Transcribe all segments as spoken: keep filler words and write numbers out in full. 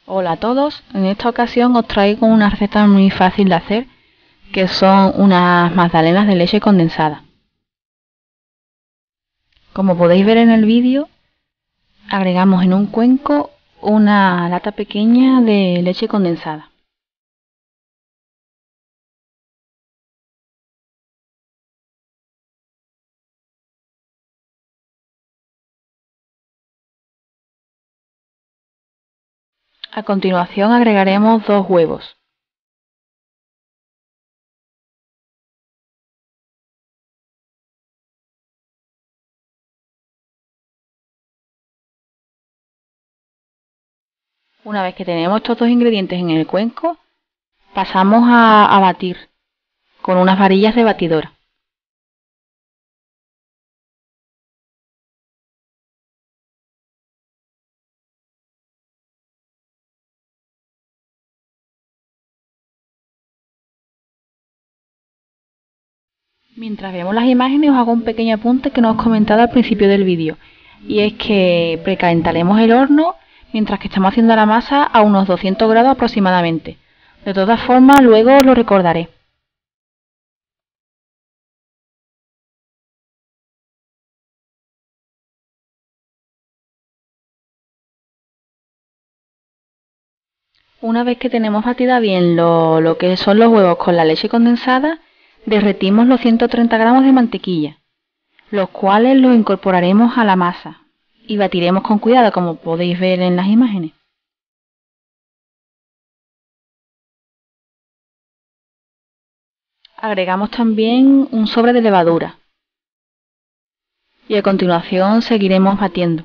Hola a todos, en esta ocasión os traigo una receta muy fácil de hacer, que son unas magdalenas de leche condensada. Como podéis ver en el vídeo, agregamos en un cuenco una lata pequeña de leche condensada. A continuación agregaremos dos huevos. Una vez que tenemos estos dos ingredientes en el cuenco, pasamos a, a batir con unas varillas de batidora. Mientras vemos las imágenes os hago un pequeño apunte que no os he comentado al principio del vídeo, y es que precalentaremos el horno mientras que estamos haciendo la masa a unos doscientos grados aproximadamente. De todas formas, luego os lo recordaré. Una vez que tenemos batida bien lo, lo que son los huevos con la leche condensada, derretimos los ciento treinta gramos de mantequilla, los cuales los incorporaremos a la masa y batiremos con cuidado, como podéis ver en las imágenes. Agregamos también un sobre de levadura y a continuación seguiremos batiendo.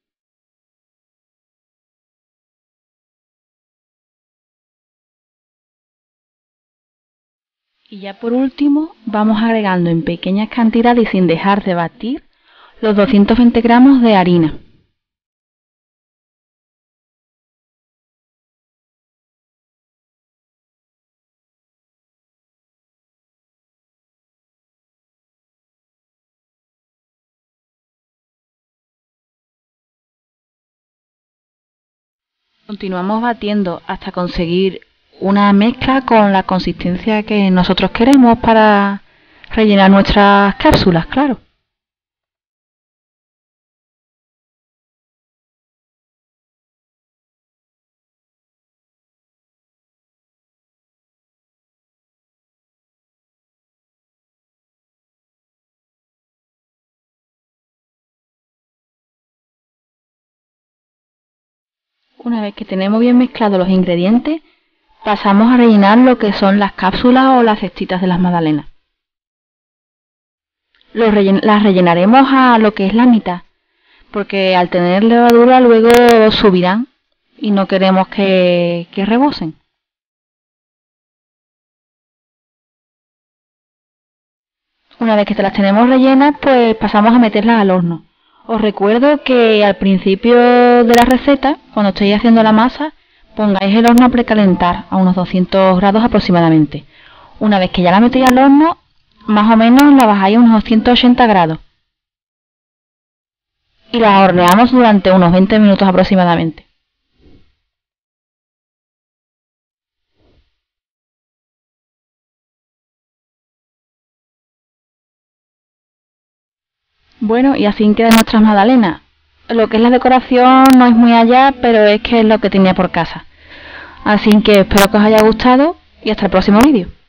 Y ya por último vamos agregando en pequeñas cantidades y sin dejar de batir los doscientos veinte gramos de harina. Continuamos batiendo hasta conseguir una mezcla con la consistencia que nosotros queremos para rellenar nuestras cápsulas, claro. Una vez que tenemos bien mezclados los ingredientes, pasamos a rellenar lo que son las cápsulas o las cestitas de las magdalenas. Los rellen- las rellenaremos a lo que es la mitad, porque al tener levadura luego subirán y no queremos que, que rebosen. Una vez que las tenemos rellenas, pues pasamos a meterlas al horno. Os recuerdo que al principio de la receta, cuando estéis haciendo la masa, pongáis el horno a precalentar a unos doscientos grados aproximadamente. Una vez que ya la metéis al horno, más o menos la bajáis a unos ciento ochenta grados. Y la horneamos durante unos veinte minutos aproximadamente. Bueno, y así quedan nuestras magdalenas. Lo que es la decoración no es muy allá, pero es que es lo que tenía por casa. Así que espero que os haya gustado y hasta el próximo vídeo.